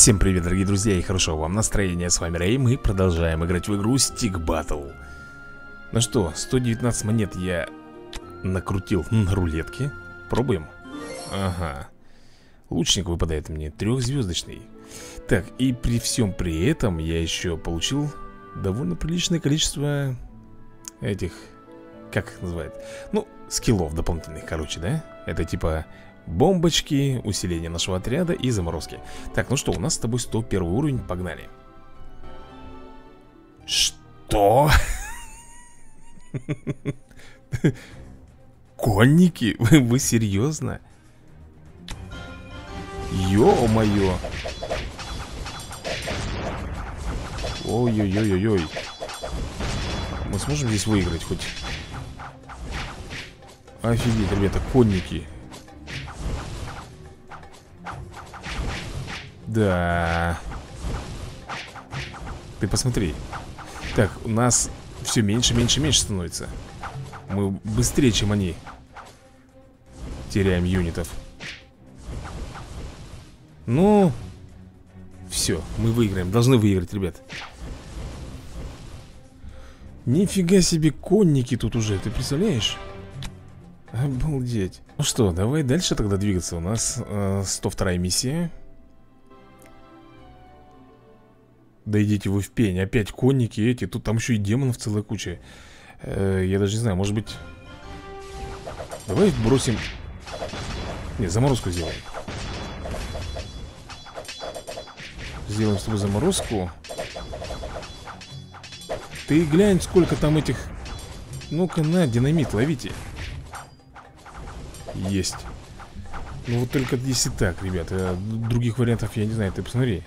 Всем привет, дорогие друзья, и хорошего вам настроения. С вами Рэй, мы продолжаем играть в игру Stick Battle. Ну что, 119 монет я накрутил на рулетке. Пробуем. Ага. Лучник выпадает мне, 3-звездочный. Так, и при всем при этом я еще получил довольно приличное количество этих, как их называют? Ну, скиллов дополнительных, короче, да? Это типа бомбочки, усиление нашего отряда и заморозки. Так, ну что, у нас с тобой 101 уровень, погнали. Что? Конники? Вы серьезно? Ё-моё. Ой-ой-ой-ой-ой. Мы сможем здесь выиграть хоть? Офигеть, ребята, конники. Да. Ты посмотри. Так, у нас все меньше, меньше, меньше становится. Мы быстрее, чем они теряем юнитов. Ну, все, мы выиграем. Должны выиграть, ребят. Нифига себе конники тут уже, ты представляешь? Обалдеть. Ну что, давай дальше тогда двигаться. У нас 102-я миссия. Да идите вы в пень. Опять конники эти. Тут там еще и демонов целая куча. Я даже не знаю, может быть... Давай бросим... Не, заморозку сделаем. Сделаем с тобой заморозку. Ты глянь, сколько там этих... Ну-ка, на, динамит, ловите. Есть. Ну вот только если так, ребята. Других вариантов я не знаю, ты посмотри.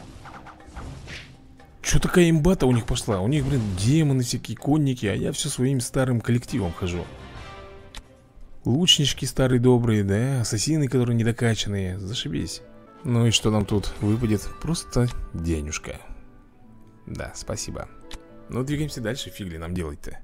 Чё такая имба-то у них пошла? У них, блин, демоны всякие, конники. А я все своим старым коллективом хожу. Лучнички старые добрые, да? Ассасины, которые недокачанные. Зашибись. Ну и что нам тут выпадет? Просто денежка. Да, спасибо. Ну, двигаемся дальше. Фиг ли нам делать-то?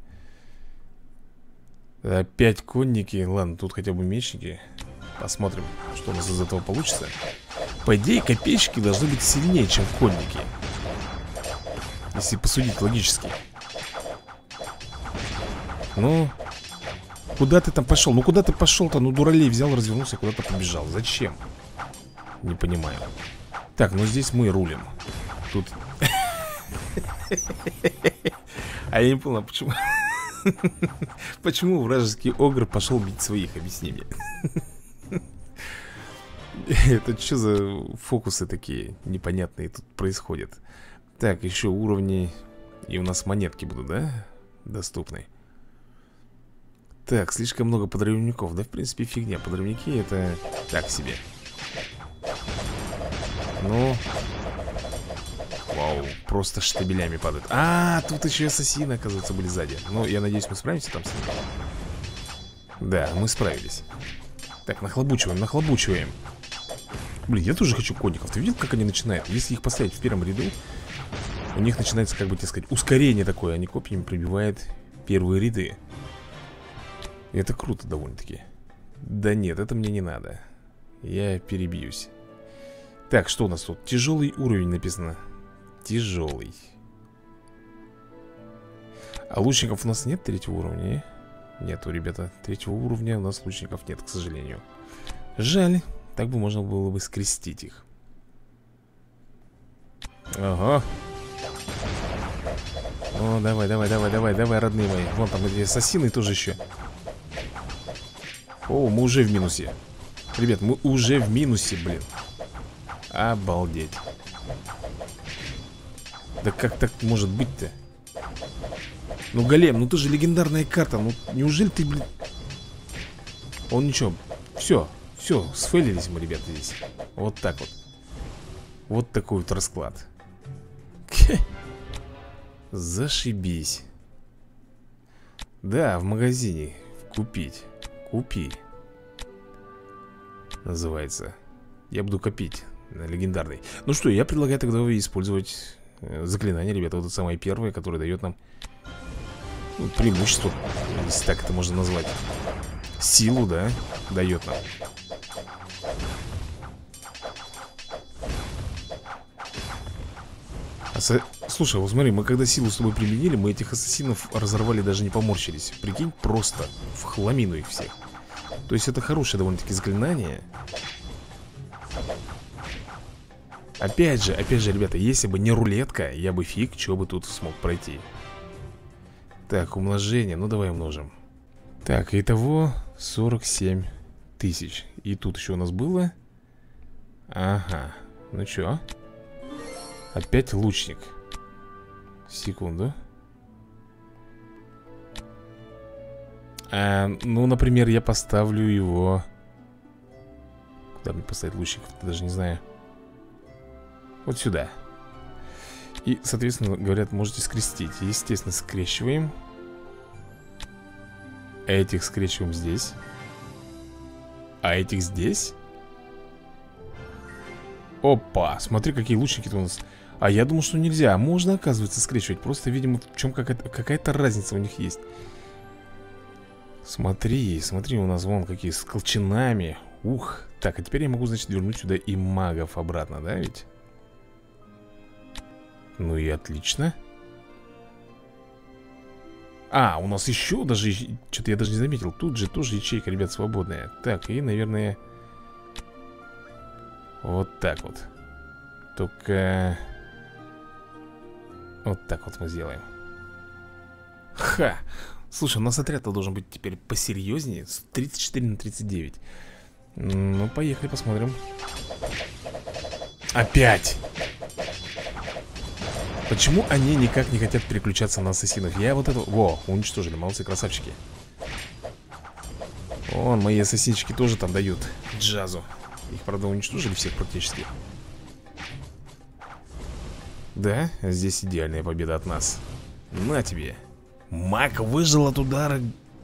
Опять конники. Ладно, тут хотя бы мечники. Посмотрим, что у нас из этого получится. По идее, копейщики должны быть сильнее, чем конники. Если посудить логически. Ну, куда ты там пошел? Ну, куда ты пошел-то? Ну, дуралей взял, развернулся, куда-то побежал. Зачем? Не понимаю. Так, ну здесь мы рулим. Тут... А я не понял, почему... Почему вражеский огр пошел бить своих? Объясни мне. Это что за фокусы такие непонятные тут происходят? Так, еще уровни. И у нас монетки будут, да? Доступны. Так, слишком много подрывников. Да, в принципе, фигня. Подрывники это так себе. Ну. Вау, просто штабелями падают. Тут еще ассасины, оказывается, были сзади. Ну, я надеюсь, мы справимся там с ними. Да, мы справились. Так, нахлобучиваем, нахлобучиваем. Блин, я тоже хочу конников. Ты видел, как они начинают? Если их поставить в первом ряду, у них начинается, как бы тебе сказать, ускорение такое. Они копьями пробивают первые ряды. И это круто довольно-таки. Да нет, это мне не надо. Я перебьюсь. Так, что у нас тут? Тяжелый уровень написано. Тяжелый. А лучников у нас нет третьего уровня? Нету, ребята. Третьего уровня у нас лучников нет, к сожалению. Жаль. Так бы можно было бы скрестить их. Ага. О, давай, давай, давай, давай, давай, родные мои. Вон там эти ассасины тоже еще. О, мы уже в минусе. Ребят, мы уже в минусе, блин. Обалдеть. Да как так может быть-то? Ну, голем, ну ты же легендарная карта. Ну, неужели ты, блин... Он ничего. Все, все, сфейлились мы, ребята, здесь. Вот так вот. Вот такой вот расклад. Зашибись. Да, в магазине. Купить. Купи. Называется. Я буду копить на легендарный. Ну что, я предлагаю тогда использовать заклинание, ребята. Вот это самое первое, которое дает нам преимущество, если так это можно назвать. Силу, да, дает нам. Слушай, вот смотри, мы когда силу с тобой применили, мы этих ассасинов разорвали, даже не поморщились. Прикинь, просто в хламину их всех. То есть это хорошее довольно-таки заклинание. Опять же, ребята, если бы не рулетка, я бы фиг, чего бы тут смог пройти. Так, умножение, ну давай умножим. Так, итого 47 тысяч. И тут еще у нас было. Ага, ну чё? Опять лучник. Секунду. Ну, например, я поставлю его... Куда мне поставить лучников? Даже не знаю. Вот сюда. И, соответственно, говорят, можете скрестить. Естественно, скрещиваем. Этих скрещиваем здесь. А этих здесь. Опа, смотри, какие лучники-то у нас. А я думал, что нельзя. Можно, оказывается, скрещивать. Просто, видимо, в чем какая-то разница у них есть. Смотри, смотри, у нас вон какие с колчанами. Ух. Так, а теперь я могу, значит, вернуть сюда и магов обратно, да, ведь? Ну и отлично. А, у нас еще даже... Что-то я даже не заметил. Тут же тоже ячейка, ребят, свободная. Так, и, наверное... Вот так вот. Только... Вот так вот мы сделаем. Ха! Слушай, у нас отряд-то должен быть теперь посерьезнее. С 34 на 39. Ну, поехали, посмотрим. Опять! Почему они никак не хотят переключаться на ассасинов? Я вот это... Во, уничтожили, молодцы, красавчики. Вон, мои ассасинчики тоже там дают джазу. Их, правда, уничтожили всех практически. Да, здесь идеальная победа от нас. На тебе. Маг выжил от удара.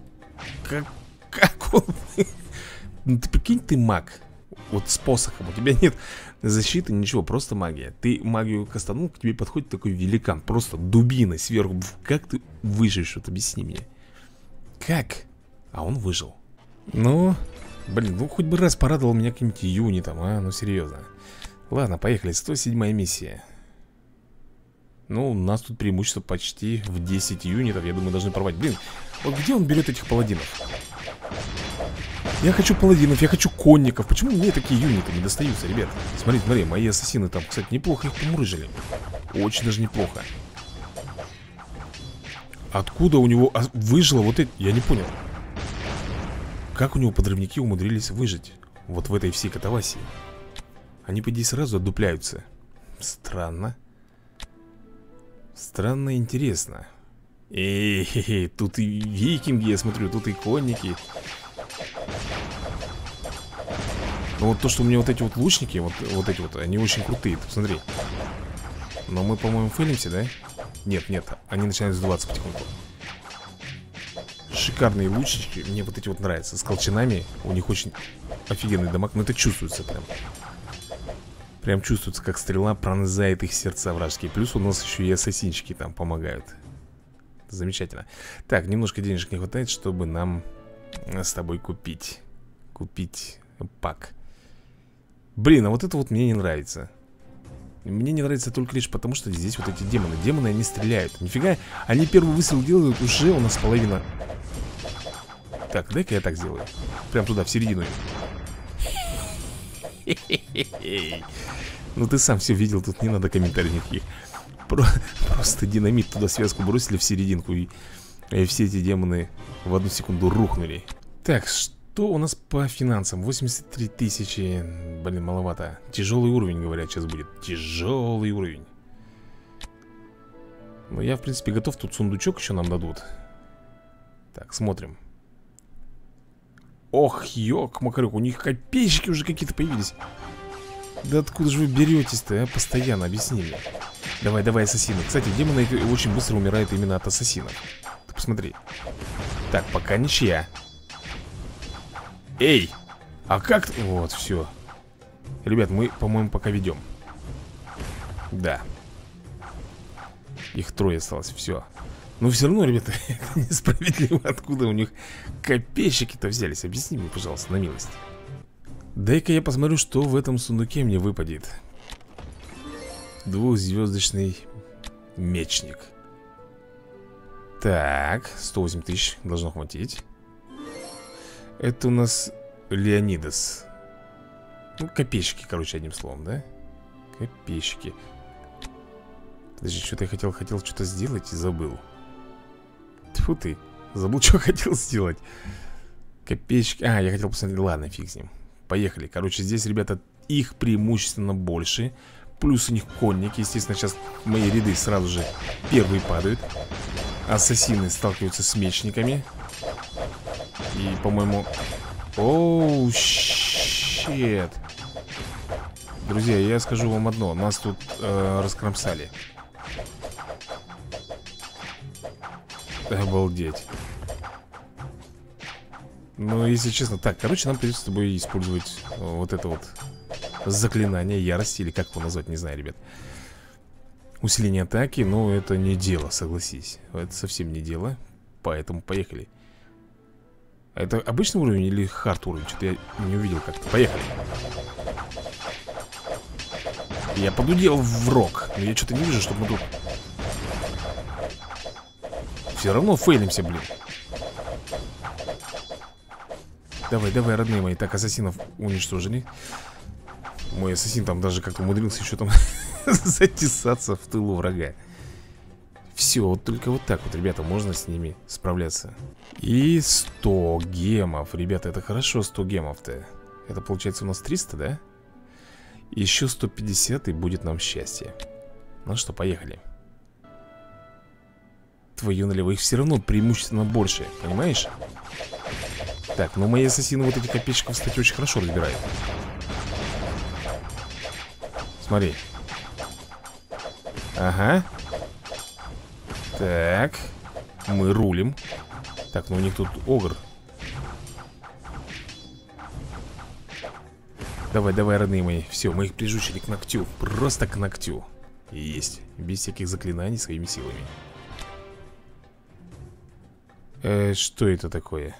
Как он... Ну ты прикинь, ты маг. Вот с посохом. У тебя нет защиты, ничего, просто магия. Ты магию кастанул, к тебе подходит такой великан. Просто дубиной сверху. Как ты выживешь? Вот объясни мне. Как? А он выжил. Ну, блин, ну хоть бы раз порадовал меня каким-нибудь юнитом, а? Ну серьезно. Ладно, поехали, 107-я миссия. Ну, у нас тут преимущество почти в 10 юнитов. Я думаю, должны порвать. Блин, вот где он берет этих паладинов? Я хочу паладинов, я хочу конников. Почему мне такие юниты не достаются, ребят? Смотри, смотри, мои ассасины там, кстати, неплохо их помурыжили. Очень даже неплохо. Откуда у него выжило вот это? Я не понял. Как у него подрывники умудрились выжить вот в этой всей катавасии? Они, по идее, сразу отдупляются. Странно. Странно и интересно. Эй, тут и викинги, я смотрю, тут и конники. Но вот то, что у меня вот эти вот лучники, вот эти вот, они очень крутые, ты посмотри. Но мы, по-моему, фейлимся, да? Нет, нет, они начинают сдуваться потихоньку. Шикарные лучники, мне вот эти вот нравятся. С колчанами, у них очень офигенный дамаг. Но это чувствуется прям. Прям чувствуется, как стрела пронзает их сердца вражеские. Плюс у нас еще и ассасинчики там помогают. Замечательно. Так, немножко денежек не хватает, чтобы нам с тобой купить пак. Блин, а вот это вот мне не нравится. Мне не нравится только лишь потому, что здесь вот эти демоны. Демоны, они стреляют. Нифига, они первый выстрел делают, уже у нас половина. Так, дай-ка я так сделаю. Прям туда, в середину. Ну ты сам все видел, тут не надо комментариев никаких. Просто динамит туда связку бросили в серединку, и все эти демоны в одну секунду рухнули. Так, что у нас по финансам? 83 тысячи. Блин, маловато. Тяжелый уровень, говорят, сейчас будет. Тяжелый уровень. Ну я, в принципе, готов. Тут сундучок еще нам дадут. Так, смотрим. Ох, ёк-макарёк, у них копейщики уже какие-то появились. Да откуда же вы беретесь-то, а? Постоянно, объясни мне. Давай, давай, ассасины. Кстати, демоны очень быстро умирают именно от ассасинов. Ты посмотри. Так, пока ничья. Эй! А как... Вот, все. Ребят, мы, по-моему, пока ведем. Да. Их трое осталось, все. Но все равно, ребята, это несправедливо. Откуда у них копейщики-то взялись? Объясни мне, пожалуйста, на милость. Дай-ка я посмотрю, что в этом сундуке мне выпадет. Двухзвездочный Мечник. Так, 108 тысяч должно хватить. Это у нас Леонидас. Ну, копейщики, короче, одним словом, да? Копейщики. Подожди, что-то я хотел что-то сделать и забыл. Тьфу ты, забыл, что хотел сделать. Копеечки, я хотел посмотреть, ладно, фиг с ним. Поехали, короче, здесь, ребята, их преимущественно больше. Плюс у них конники, естественно, сейчас мои ряды сразу же первые падают. Ассасины сталкиваются с мечниками. И, по-моему... Оу, щет. Друзья, я скажу вам одно. Нас тут раскромсали. Обалдеть. Ну, если честно. Так, короче, нам придется с тобой использовать вот это вот заклинание ярости. Или как его назвать, не знаю, ребят. Усиление атаки, но это не дело, согласись. Это совсем не дело. Поэтому поехали. Это обычный уровень или хард уровень? Что-то я не увидел как-то. Поехали. Я подудел в рог. Но я что-то не вижу, чтобы мы тут... Все равно фейлимся, блин. Давай, давай, родные мои. Так, ассасинов уничтожили. Мой ассасин там даже как-то умудрился еще там затесаться в тылу врага. Все, вот только вот так вот, ребята, можно с ними справляться. И 100 гемов. Ребята, это хорошо, 100 гемов-то. Это получается у нас 300, да? Еще 150 и будет нам счастье. Ну что, поехали. Твою налево, их все равно преимущественно больше, понимаешь? Так, ну мои ассасины вот этих копейщиков, кстати, очень хорошо разбирают. Смотри. Ага. Так. Мы рулим. Так, ну у них тут огр. Давай, давай, родные мои. Все, мы их прижучили к ногтю. Просто к ногтю. Есть. Без всяких заклинаний, своими силами. Что это такое?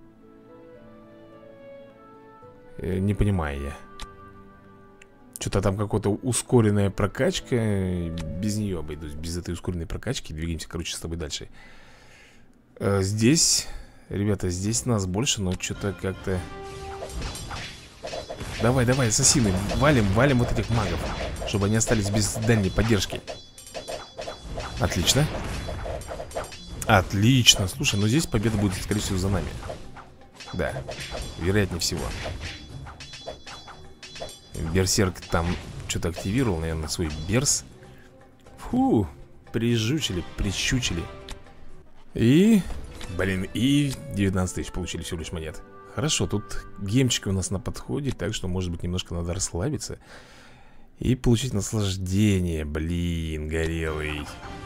Не понимаю я. Что-то там какая-то ускоренная прокачка. Без нее обойдусь. Без этой ускоренной прокачки. Двигаемся, короче, с тобой дальше. Здесь, ребята, здесь нас больше, но что-то как-то... Давай, давай, ассасины. Валим, валим вот этих магов, чтобы они остались без дальней поддержки. Отлично. Отлично. Слушай, ну здесь победа будет, скорее всего, за нами. Да, вероятнее всего. Берсерк там что-то активировал, наверное, свой берс. Фу, прижучили, прищучили. И, блин, и 19 тысяч получили всего лишь монет. Хорошо, тут гемчики у нас на подходе, так что, может быть, немножко надо расслабиться и получить наслаждение. Блин, горелый.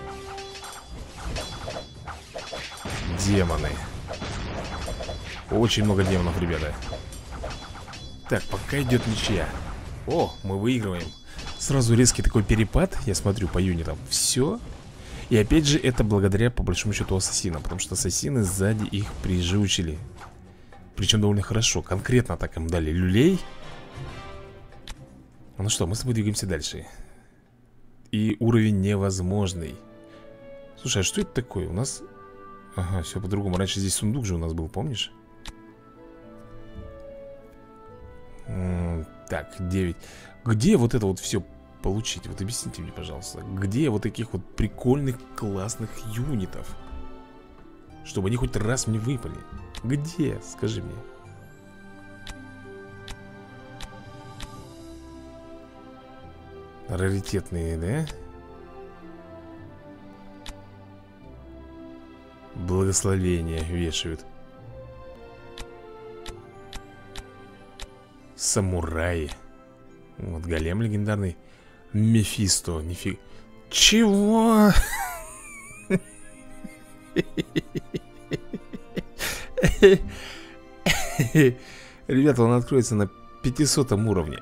Демоны. Очень много демонов, ребята. Так, пока идет ничья. О, мы выигрываем. Сразу резкий такой перепад. Я смотрю по юнитам. Все. И опять же, это благодаря, по большому счету, ассасинам. Потому что ассасины сзади их прижучили. Причем довольно хорошо. Конкретно так им дали люлей. Ну что, мы с тобой двигаемся дальше. И уровень невозможный. Слушай, а что это такое? У нас... Ага, все по-другому. Раньше здесь сундук же у нас был, помнишь? Так, 9. Где вот это вот все получить? Вот объясните мне, пожалуйста. Где вот таких вот прикольных, классных юнитов? Чтобы они хоть раз мне выпали. Где? Скажи мне. Раритетные, да? Благословения вешают. Самураи. Вот голем легендарный. Мефисто. Нифиг. Чего? Ребята, он откроется на 500 уровне.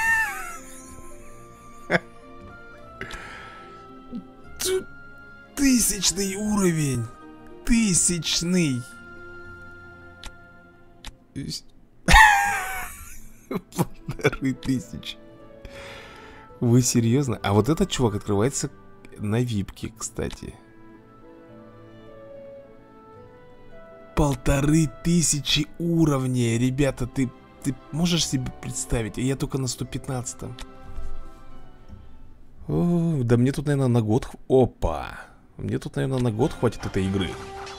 Тысячный уровень. Тысячный. 1500. Вы серьезно? А вот этот чувак открывается на випке, кстати. 1500 уровней. Ребята, ты можешь себе представить? Я только на 115-м. О, да мне тут, наверное, на год... Опа! Мне тут, наверное, на год хватит этой игры.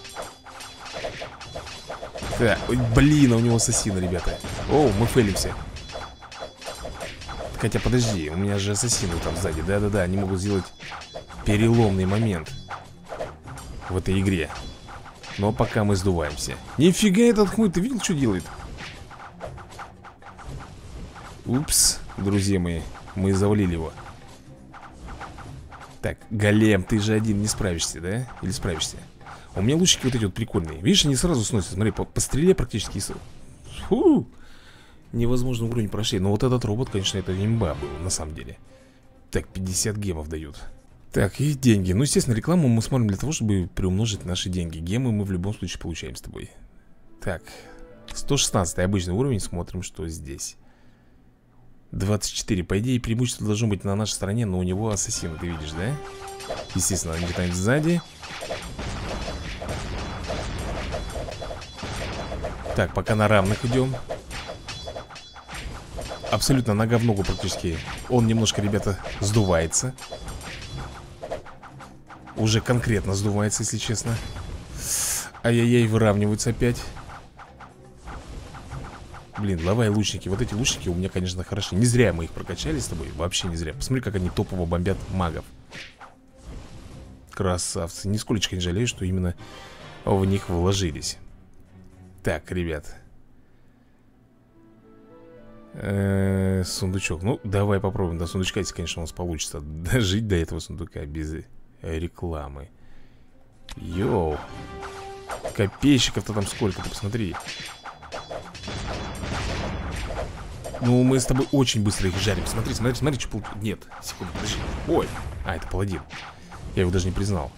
Так, ой, блин, а у него ассасин, ребята. О, мы фейлимся. Хотя, подожди, у меня же ассасины там сзади. Да-да-да, они могут сделать переломный момент в этой игре. Но пока мы сдуваемся. Нифига этот хмырь, ты видел, что делает? Упс, друзья мои, мы завалили его. Так, голем, ты же один не справишься, да? Или справишься? У меня лучники вот эти вот прикольные. Видишь, они сразу сносят. Смотри, по стреле практически. Фу! Невозможно уровень прошли. Но вот этот робот, конечно, это имба был, на самом деле. Так, 50 гемов дают. Так, и деньги. Ну, естественно, рекламу мы смотрим для того, чтобы приумножить наши деньги. Гемы мы в любом случае получаем с тобой. Так, 116 обычный уровень. Смотрим, что здесь. 24. По идее, преимущество должно быть на нашей стороне, но у него ассасин, ты видишь, да? Естественно, он летает сзади. Так, пока на равных идем. Абсолютно нога в ногу практически. Он немножко, ребята, сдувается. Уже конкретно сдувается, если честно. Ай-яй-яй, выравниваются опять. Блин, лавай лучники. Вот эти лучники у меня, конечно, хороши. Не зря мы их прокачали с тобой. Вообще не зря. Посмотри, как они топово бомбят магов. Красавцы. Нисколечко не жалею, что именно в них вложились. Так, ребят. Сундучок. Ну, давай попробуем до сундучка, если, конечно, у нас получится дожить до этого сундука без рекламы. Йоу. Копейщиков-то там сколько, ты посмотри. Ну, мы с тобой очень быстро их жарим. Смотри, смотри, смотри, что получилось. Нет, секунду, подожди. Ой, это паладин. Я его даже не признал.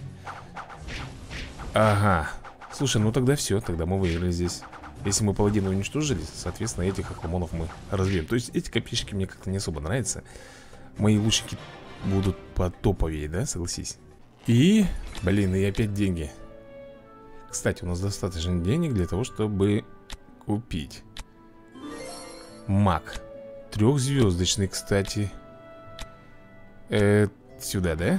Ага. Слушай, ну тогда все, тогда мы выиграли здесь. Если мы паладина уничтожили, соответственно, этих охламонов мы развеем. То есть эти копейщики мне как-то не особо нравятся. Мои лучники будут потоповее, да, согласись. И, блин, и опять деньги. Кстати, у нас достаточно денег для того, чтобы купить маг. 3-звездочный, кстати. Сюда, да?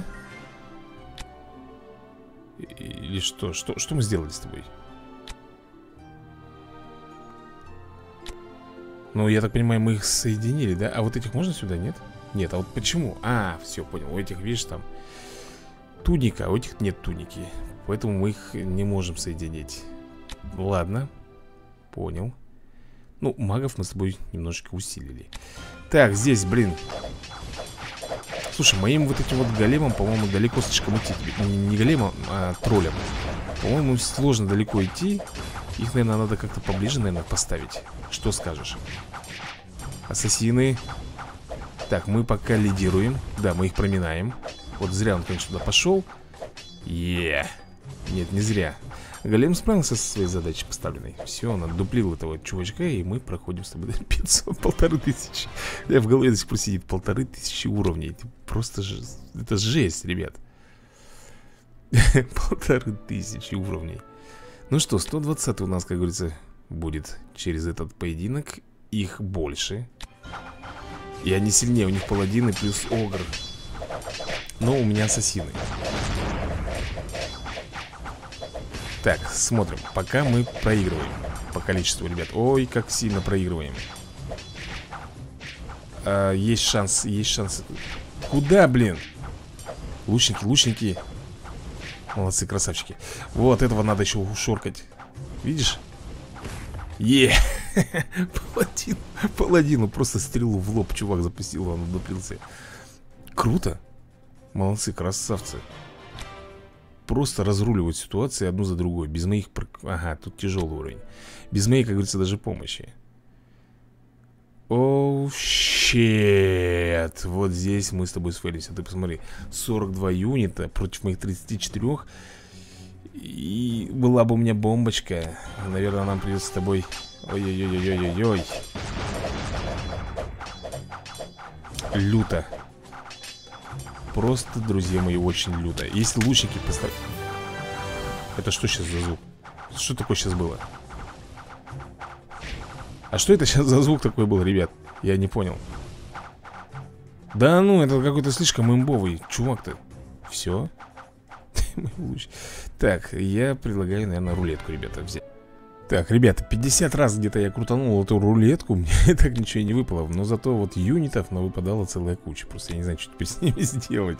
Или что? Что мы сделали с тобой? Ну, я так понимаю, мы их соединили, да? А вот этих можно сюда, нет? Нет, а вот почему? А, все, понял. У этих, видишь, там туника, а у этих нет туники. Поэтому мы их не можем соединить. Ладно. Понял. Ну, магов мы с тобой немножечко усилили. Так, здесь, блин. Слушай, моим вот этим вот големом, по-моему, далеко слишком идти. Не големом, а троллем. По-моему, сложно далеко идти. Их, наверное, надо как-то поближе, наверное, поставить. Что скажешь? Ассасины. Так, мы пока лидируем. Да, мы их проминаем. Вот зря он, конечно, туда пошел. Нет, не зря. Голем справился со своей задачей поставленной. Все, он отдуплил этого чувачка, и мы проходим с тобой до 500, 1500. Я в голове до сих пор сидит 1500 уровней. Это просто это жесть, ребят. 1500 уровней. Ну что, 120 у нас, как говорится, будет через этот поединок. Их больше. И они сильнее, у них паладины плюс огр. Но у меня ассасины. Так, смотрим. Пока мы проигрываем по количеству, ребят. Ой, как сильно проигрываем. Есть шанс, есть шанс. Куда, блин? Лучники, лучники. Молодцы, красавчики. Вот, этого надо еще ушоркать. Видишь? Паладину просто стрелу в лоб чувак запустил, он дуплился. Круто. Молодцы, красавцы. Просто разруливают ситуации одну за другой. Без моих... Ага, тут тяжелый уровень. Без моей, как говорится, даже помощи. Оу, щет. Вот здесь мы с тобой сфейлимся. Ты посмотри, 42 юнита против моих 34. И была бы у меня бомбочка. Наверное, нам придется с тобой... Ой-ой-ой-ой-ой-ой. Люто просто, друзья мои, очень люто. Если лучники поставят... Это что сейчас за звук? Что такое сейчас было? А что это сейчас за звук такой был, ребят? Я не понял. Да ну, это какой-то слишком имбовый чувак-то. Все. Так, я предлагаю, наверное, рулетку, ребята, взять. Так, ребята, 50 раз где-то я крутанул эту рулетку. Мне так ничего и не выпало. Но зато вот юнитов навыпадала целая куча. Просто я не знаю, что теперь с ними сделать.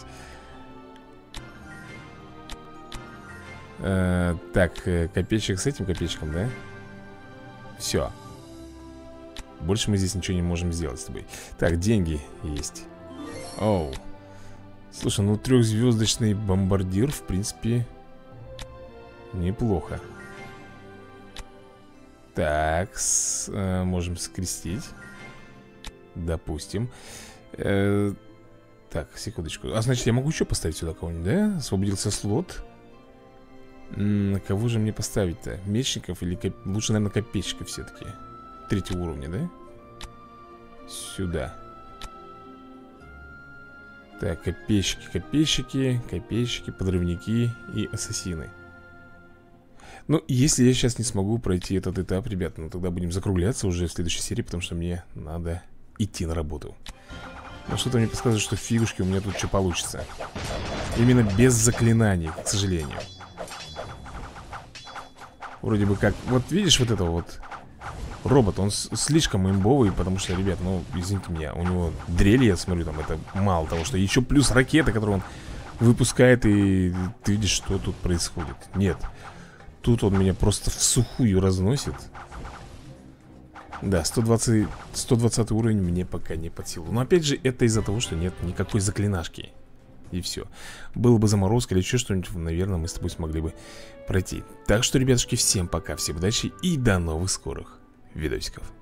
Так, копеечек с этим копеечком, да? Все. Больше мы здесь ничего не можем сделать с тобой. Так, деньги есть. Оу. Слушай, ну трехзвездочный бомбардир, в принципе, неплохо. Так, можем скрестить. Допустим. Так, секундочку. А значит, я могу еще поставить сюда кого-нибудь, да? Освободился слот. Кого же мне поставить-то? Мечников или лучше, наверное, копейщиков все-таки. 3-го уровня, да? Сюда. Так, копейщики, подрывники и ассасины. Ну, если я сейчас не смогу пройти этот этап, ребят, ну тогда будем закругляться уже в следующей серии, потому что мне надо идти на работу. Но что-то мне подсказывает, что фигушки у меня тут что получится. Именно без заклинаний, к сожалению. Вроде бы как, вот видишь вот этого вот робот, он слишком имбовый, потому что, ребят, ну, извините меня, у него дрели, я смотрю, там, это мало того, что еще плюс ракета, которую он выпускает, и ты видишь, что тут происходит. Нет, тут он меня просто в сухую разносит. Да, 120 уровень мне пока не под силу. Но опять же, это из-за того, что нет никакой заклинашки. И все. Было бы заморозка или еще что-нибудь, наверное, мы с тобой смогли бы пройти. Так что, ребятушки, всем пока, всем удачи и до новых скорых видосиков.